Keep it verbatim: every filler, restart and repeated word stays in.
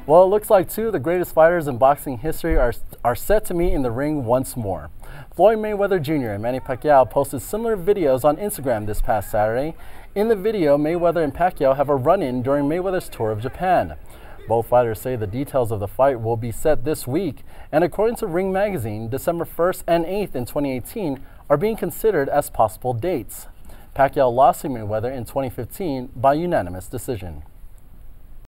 Well, it looks like two of the greatest fighters in boxing history are, are set to meet in the ring once more. Floyd Mayweather Junior and Manny Pacquiao posted similar videos on Instagram this past Saturday. In the video, Mayweather and Pacquiao have a run-in during Mayweather's tour of Japan. Both fighters say the details of the fight will be set this week, and according to Ring Magazine, December first and eighth in twenty eighteen are being considered as possible dates. Pacquiao lost to Mayweather in twenty fifteen by unanimous decision.